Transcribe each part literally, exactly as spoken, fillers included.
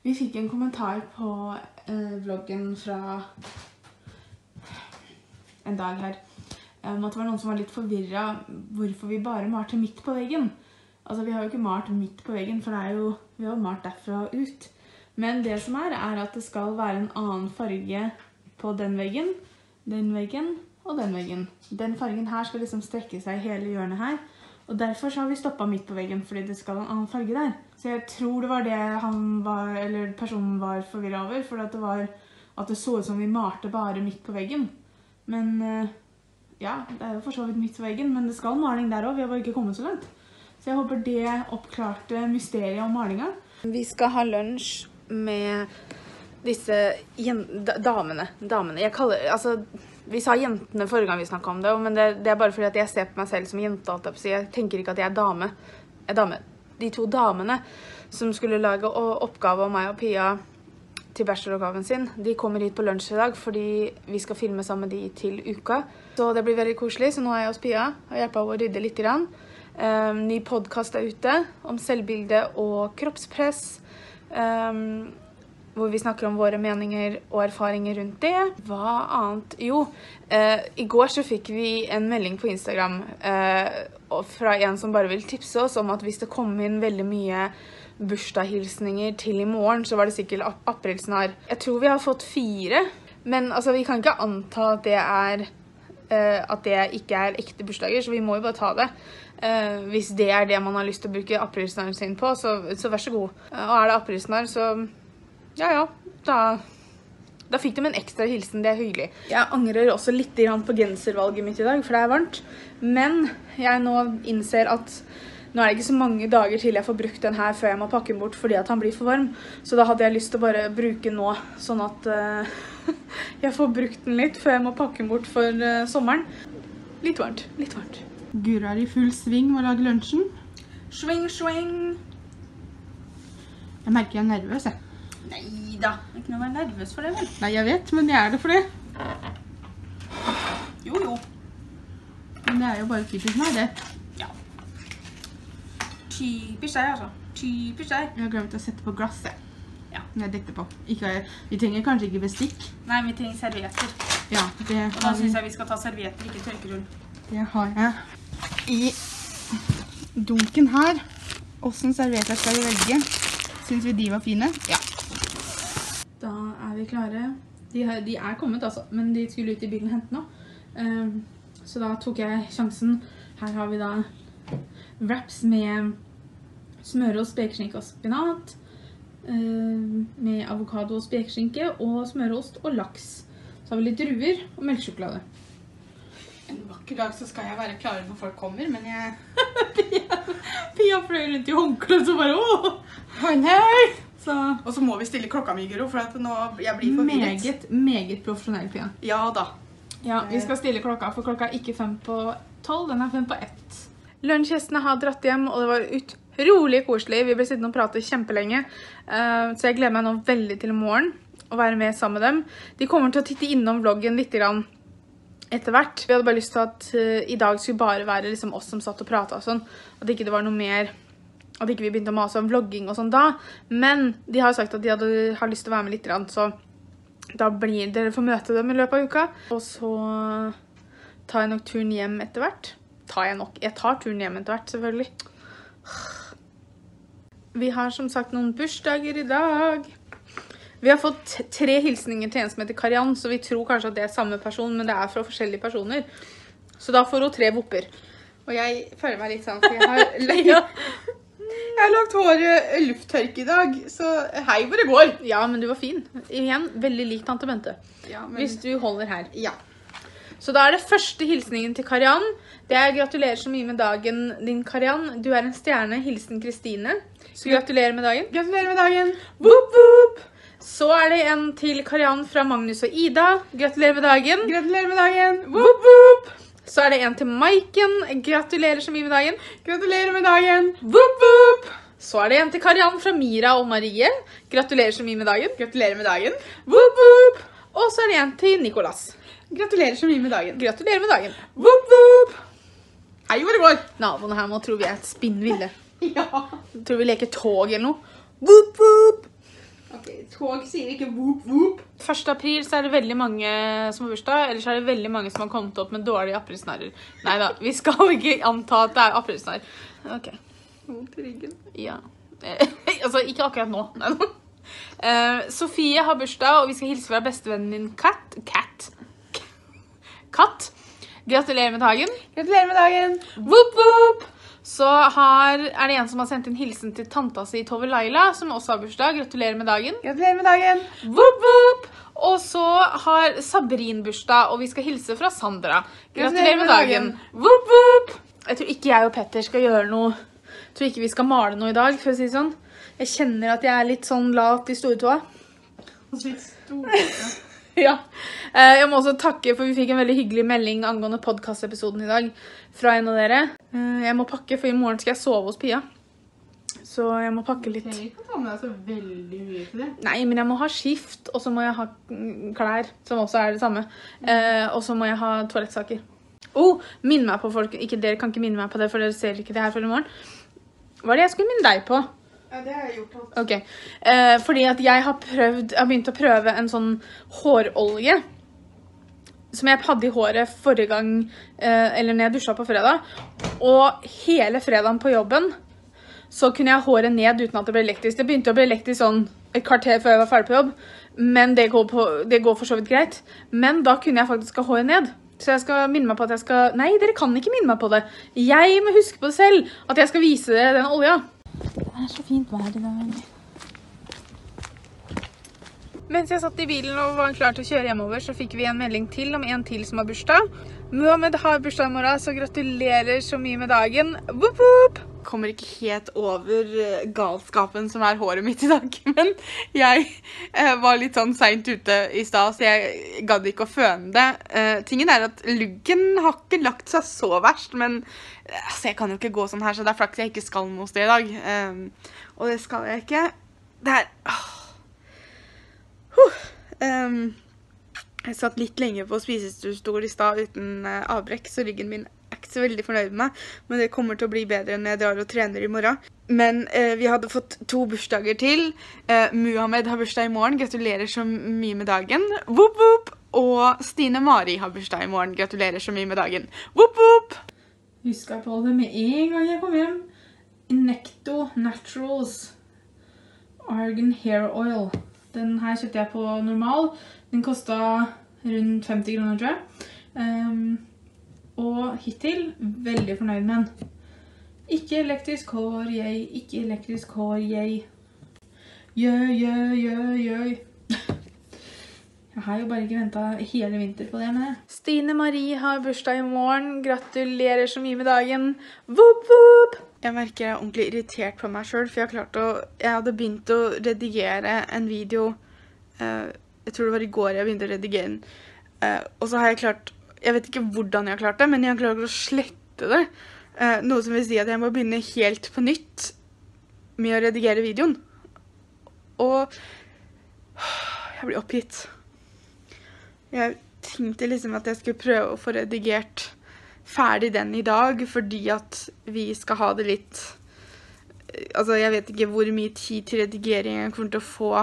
Vi fikk en kommentar på eh, vloggen fra en dag her, om at det var noen som var litt forvirret hvorfor vi bare malte midt på veggen. Altså, vi har jo ikke malt midt på veggen, for det er jo, vi har malt derfra ut. Men det som er, er at det skal være en annen farge på den veggen, den veggen og den veggen. Den fargen her skal liksom strekke seg hele hjørnet her, og derfor så har vi stoppet midt på veggen, fordi det skal en annen farge der. Så jeg tror det var det han var, eller personen var forvirret over, for at det var at det så ut som vi malte bare midt på veggen. Men ja, det er jo for så vidt midt på veggen, men det skal maling der også, vi har bare ikke kommet så langt. Så jeg håper det oppklarte mysteriet om malingen. Vi skal ha lunsj med disse damene. damene. Jeg kaller, altså, vi sa jentene forrige gang vi snakket om det, men det, det er bare fordi at jeg ser på meg selv som jente, så jeg tenker ikke at jeg er dame. Jeg er dame. De to damene som skulle lage oppgave om meg og Pia til bacheloroppgaven sin, de kommer hit på lunsj i dag, fordi vi skal filme sammen med de til uka. Så det blir veldig koselig, så nå er jeg hos Pia og hjelper henne å rydde litt grann. Um, ny podcast er ute om selvbilde og kroppspress, um, hvor vi snakker om våre meninger og erfaringer rundt det. Hva annet? Jo, uh, i går så fikk vi en melding på Instagram uh, fra en som bare vil tipse oss om at hvis det kom inn veldig mye bursdagshilsninger til i morgen, så var det sikkert ap aprilsnarr. Jeg tror vi har fått fire, men altså, vi kan ikke anta at det er Uh, at det ikke er ekte bursdager, så vi må jo bare ta det. Uh, hvis det er det man har lyst til å bruke aprilsnarren sin på, så, så vær så god. Uh, og er det aprilsnarr, så ja, ja, da, da fikk de en ekstra hilsen, det er hyggelig. Jeg angrer også litt på genservalget mitt i dag, for det er varmt. Men jeg nå innser at nå er det ikke så mange dager til jeg får brukt den her før jeg må pakke den bort fordi at han blir for varm. Så da hadde jeg lyst til å bare bruke nå, sånn at uh, jeg får brukt den litt før jeg må pakke den bort for uh, sommeren. Litt varmt, litt varmt. Gura er i full sving med å lage lunsjen. Sving, sving! Jeg merker jeg er nervøs, jeg. Neida, det er ikke noe å være nervøs for det, vel? Nei, jeg vet, men jeg er det for det. Jo, jo. Men det er jo bare typisk meg, det. Typisk deg, altså. Typisk deg. Jeg har glemt å sette på glasset. Ja. Jeg dekte på. Ikke, vi trenger kanskje ikke bestikk. Nei, vi trenger servietter. Ja, det har vi. Og da synes jeg vi skal ta servietter, ikke tørkerull. Det har jeg. I dunken her, hvordan servietter skal vi velge? Synes vi de var fine? Ja. Da er vi klare. De, har, de er kommet, altså, men de skulle ut i bilen og hente nå. Um, så da tok jeg sjansen. Her har vi da wraps med smørost, spekeskinke og spinat, uh, med avokado og spekeskinke og smørost og laks. Så har vi litt druer og melksjokolade. En vakker dag så skal jeg være klar når folk kommer, men jeg... Pia, Pia fløy rundt i håndkle, så bare åh! Hei! Så... Og så må vi stille klokka mi, Guro, for at nå jeg blir forvirret. Meget, meget profesjonell, Pia. Ja da. Ja, vi skal stille klokka, for klokka er ikke fem på tolv, den er fem på ett. Lunsjgjestene har dratt hjem, og det var utrolig koselig. Vi ble sittende og prate kjempelenge, så jeg gleder meg nå veldig til i morgen å være med sammen med dem. De kommer til å titte innom vloggen litt grann etter hvert. Vi hadde bare lyst til at i dag skulle bare være liksom oss som satt og pratet og sånn, at ikke det var noe mer, at ikke vi begynte å mase om vlogging og sånn da. Men de har sagt at de hadde, har lyst til å være med litt grann, så da blir dere får møte dem i løpet av uka. Og så tar jeg nok turen hjem etter hvert. Tar jeg nok? Jeg tar turen hjem etter hvert, selvfølgelig. Vi har som sagt noen bursdager i dag. Vi har fått tre hilsninger til en som heter Karian, så vi tror kanskje at det er samme person, men det er fra forskjellige personer. Så da får hun tre vopper. Og jeg føler meg litt sånn, for jeg har, jeg har lagt håret lufttørk i dag, så hei hvor det går. Ja, men du var fin. Igjen, veldig lik tante Bente. Ja, men... Hvis du holder her. Ja. Så da er det første hilsningen til Karian. Det er gratulerer så mye med dagen din, Karian. Du er en stjerne, hilsen Kristine. Så gratulerer med dagen. Gratulerer med dagen. Woop, woop. Så er det en til Karian fra Magnus og Ida. Gratulerer med dagen. Gratulerer med dagen. Woop, woop. Så er det en til Maiken. Gratulerer så mye med dagen. Gratulerer med dagen. Woop, woop. Så er det en til Karian fra Mira og Marie. Gratulerer så mye med dagen. Gratulerer med dagen. Woop, woop. Og så er det en til Nikolas. Gratulerer så mye med dagen. Gratulerer med dagen. Woop, woop. Hei, hvor det går. Naboene her må tro vi er et spinnville. Ja. Jeg tror vi leker tog eller noe. Woop, woop. Ok, tog sier ikke whoop whoop. første april så er det veldig mange som har bursdag, eller så er det veldig mange som har kommet opp med dårlige aprilsnarrer. Neida, vi skal ikke anta at det er aprilsnarr. Ok. Vondt i ryggen. Ja. altså, ikke akkurat nå. Neida. Uh, Sofie har bursdag, og vi skal hilse fra bestevennen din Kat. Kat. Katt. Gratulerer med dagen. Gratulerer med dagen. Woop woop! Så har, er det en som har sendt en hilsen til tanta si Tove Laila, som også har bursdag. Gratulerer med dagen. Gratulerer med dagen. Woop woop! Og så har Sabrin bursdag, og vi skal hilse fra Sandra. Gratulerer med dagen. Woop woop! Jeg tror ikke jeg og Petter skal gjøre noe. Jeg tror ikke vi skal male noe i dag, for å si sånn. Jeg kjenner at jeg er litt sånn lat i stortåa. Litt store. Ja. Jeg må også takke, for vi fikk en veldig hyggelig melding angående podcast-episoden i dag fra en av dere. Jeg må pakke, for i morgen skal jeg sove hos Pia. Så jeg må pakke litt. Jeg kan ta med deg så veldig mye til det. Nei, men jeg må ha skift, og så må jeg ha klær, som også er det samme. Og så må jeg ha toalettsaker. Oh, minn meg på folk. Ikke, dere kan ikke minne meg på det, for dere ser ikke det her før i morgen. Hva er det jeg skulle minne deg på? Ja, det har jeg gjort alt. Ok, eh, fordi at jeg har prøvd, jeg har begynt å prøve en sånn hårolje som jeg hadde i håret forrige gang, eh, eller når jeg dusja på fredag. Og hele fredagen på jobben så kunne jeg ha håret ned uten at det ble elektrisk. Det begynte å bli elektrisk sånn et kvarter før jeg var ferdig på jobb, men det går, på, det går for så vidt greit. Men da kunne jeg faktisk ha håret ned. Så jeg skal minne meg på at jeg skal... Nei, dere kan ikke minne meg på det. Jeg må huske på det selv, at jeg skal vise dere den olja. Det er så fint vær i dag. Mens jeg satt i bilen og var klar til å kjøre hjemover, så fikk vi en melding til om en til som har bursdag. Muhammed har bursdag i morgen, så gratulerer så mye med dagen. Woop woop! Kommer ikke helt over galskapen som er håret mitt i dag, men jeg eh, var litt sånn sent ute i sted, så jeg gadd ikke å føne det. Eh, tingen er at luggen har ikke lagt seg så verst, men altså, jeg kan jo ikke gå sånn her, så det er flaks jeg ikke skal noe sted i dag. Eh, og det skal jeg ikke. Det er... Åh. Huh. Um, jeg satt litt lenge på spisestol i stad uten uh, avbrekk, så ryggen min er ikke så veldig fornøyd med meg, men det kommer til å bli bedre når jeg drar og trener i morgen. Men uh, vi hadde fått to bursdager til. Uh, Muhammed har bursdag i morgen, gratulerer så mye med dagen. Woop woop! Og Stine Mari har bursdag i morgen, gratulerer så mye med dagen. Woop woop! Husker på det med en gang jeg kom hjem. Necto Naturals Argan Hair Oil. Den her kjøpte jeg på normal. Den kostet rundt femti kroner, tror jeg. Um, og hittil, veldig fornøyd med den. Ikke elektrisk hår, jeg. Ikke elektrisk hår, jeg. Jø, jø, jø, jø. Jeg har jo bare ikke ventet hele vinter på det med. Stine Marie har bursdag i morgen. Gratulerer så mye med dagen. Woop, woop! Jeg merker jeg er ordentlig irritert på meg selv, for jeg, klart å, jeg hadde begynt å redigere en video, uh, jeg tror det var i går jeg begynte å redigere den, uh, og så har jeg klart, jeg vet ikke hvordan jeg har klart det, men jeg har klart å slette det, uh, noe som vil si at jeg må begynne helt på nytt med å redigere videoen, og jeg blir oppgitt. Jeg tenkte liksom at jeg skulle prøve å få redigert ferdig den i dag, fordi at vi skal ha det litt... Altså, jeg vet ikke hvor mye tid til redigering jeg kommer til å få.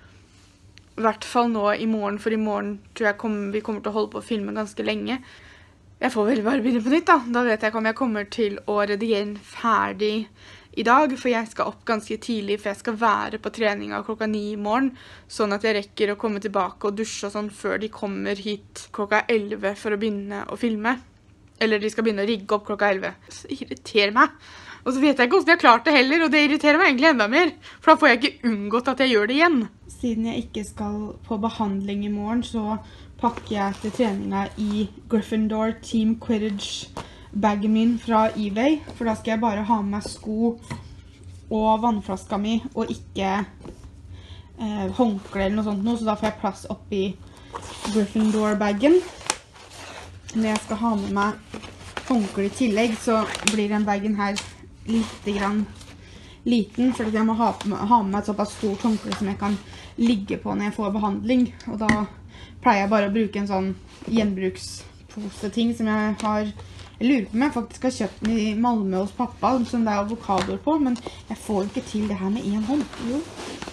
I hvert fall nå i morgen, for i morgen tror jeg kommer, vi kommer til å holde på å filme ganske lenge. Jeg får vel bare begynne på nytt da. Da vet jeg ikke om jeg kommer til å redigere den ferdig i dag, for jeg skal opp ganske tidlig, for jeg skal være på treninga klokka ni i morgen, sånn at jeg rekker å komme tilbake og dusje og sånn før de kommer hit klokka elleve for å begynne å filme. Eller de skal begynne å rigge opp klokka elleve. Det irriterer meg. Og så vet jeg ikke hvordan jeg har klart det heller, og det irriterer meg egentlig enda mer. For da får jeg ikke unngått at jeg gjør det igjen. Siden jeg ikke skal på behandling i morgen, så pakker jeg til treninga i Gryffindor Team Quidditch-bagen min fra eBay. For da skal jeg bare ha med meg sko og vannflaska mi, og ikke eh, håndkle eller noe sånt nå. Så da får jeg plass oppi Gryffindor-bagen. Når jeg skal ha med meg håndkle i tillegg, så blir den bagen her litt grann liten, for jeg må ha, ha med meg et såpass stort håndkle som jeg kan ligge på når jeg får behandling. Og da pleier jeg bare å bruke en sånn gjenbrukspose-ting som jeg har, jeg lurer på om jeg faktisk har kjøpt den i Malmö hos pappa, som det er avokadoer på, men jeg får ikke til det her med en hånd. Jo.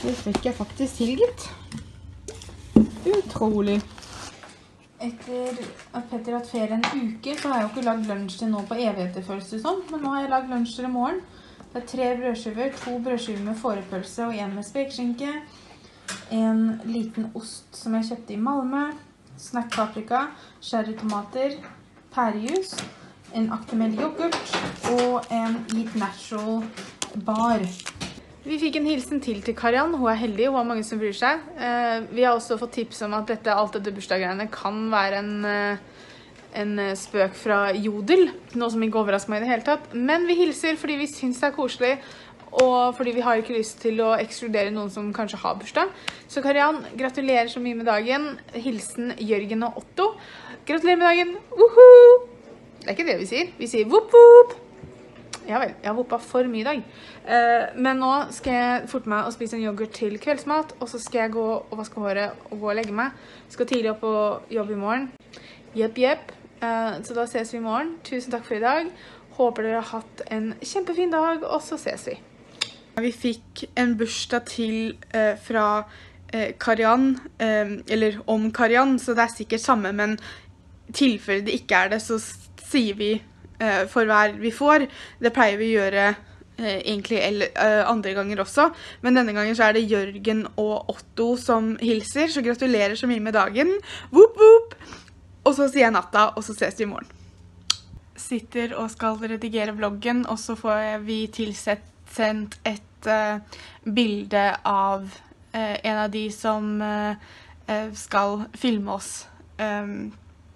Det fikk jeg faktisk til, gitt. Utrolig. Etter at Petter har hatt ferie en uke, så har jeg jo ikke lagd lunsj til nå på evigheter, føles det sånn. Men nå har jeg lagd lunsj til i morgen. Det er tre brødskiver, to brødskiver med fårepølse og en med spekeskinke. En liten ost som jeg kjøpte i Malmö, snackpaprika, cherrytomater, pærejus, en Actimel yoghurt og en Eat Natural bar. Vi fikk en hilsen til til Kariann. Hun er heldig, hun har mange som bryr seg. Vi har også fått tips om at dette, alt dette bursdaggreiene kan være en, en spøk fra Jodel. Noe som ikke overrasker meg i det hele tatt. Men vi hilser fordi vi synes det er koselig, og fordi vi har ikke lyst til å ekskludere noen som kanskje har bursdag. Så Kariann, gratulerer så mye med dagen. Hilsen Jørgen og Otto. Gratulerer med dagen! Woohoo! Det er ikke det vi sier. Vi sier whoop whoop! Ja vel, jeg har hoppet for mye i dag. Uh, men nå skal jeg forte meg å spise en yoghurt til kveldsmat, og så skal jeg gå og vaske håret og gå og legge meg. Jeg skal tidlig opp på jobb i morgen. Jepp, jepp. Uh, så da ses vi i morgen. Tusen takk for i dag. Håper dere har hatt en kjempefin dag, og så ses vi. Vi fikk en bursdag til uh, fra uh, Kariann, uh, eller om Kariann, så det er sikkert samme, men i tilfelle det ikke er det, så sier vi Uh, for hver vi får. Det pleier vi å gjøre uh, egentlig eller, uh, andre ganger også, men denne gangen så er det Jørgen og Otto som hilser, så gratulerer så mye med dagen. Whoop, whoop! Og så sier jeg natta, og så ses vi i morgen. Sitter og skal redigere vloggen, og så får vi tilsendt et uh, bilde av uh, en av de som uh, uh, skal filme oss um,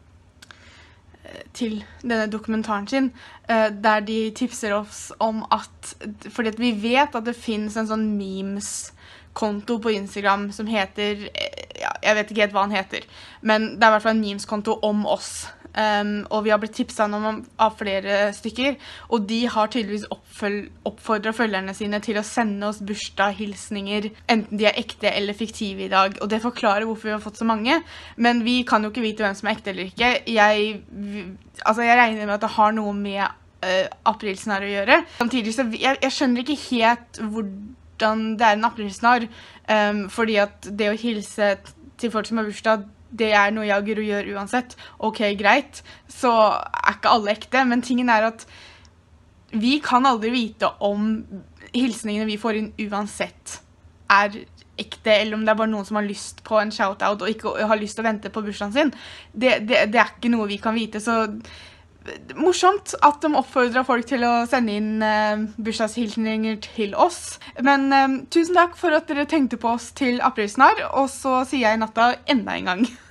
til denne dokumentaren sin, der de tipser oss om at, fordi at vi vet at det finnes en sånn memes-konto på Instagram som heter, ja, jeg vet ikke helt hva han heter, men det er i hvert fall en memes-konto om oss. Um, og vi har blitt tipset om av flere stykker, og de har tydeligvis oppfordret følgerne sine til å sende oss bursdagshilsninger, enten de er ekte eller fiktive i dag, og det forklarer hvorfor vi har fått så mange, men vi kan jo ikke vite hvem som er ekte eller ikke. Jeg, altså jeg regner med at det har noe med uh, aprilsnarr å gjøre. Samtidig så jeg, jeg skjønner ikke helt hvordan det er en aprilsnarr, um, fordi at det å hilse til folk som har bursdag, det er noe jeg og gjør uansett. Ok, greit. Så er ikke alle ekte, men tingen er at vi kan aldri vite om hilsningene vi får inn uansett er ekte, eller om det er bare noen som har lyst på en shoutout og ikke har lyst til å vente på bursdagen sin. Det, det, det er ikke noe vi kan vite, så morsomt at de oppfordrer folk til å sende inn uh, bursdagshilsninger til oss. Men uh, tusen takk for at dere tenkte på oss til aprilsnarr, og så sier jeg i natta enda en gang.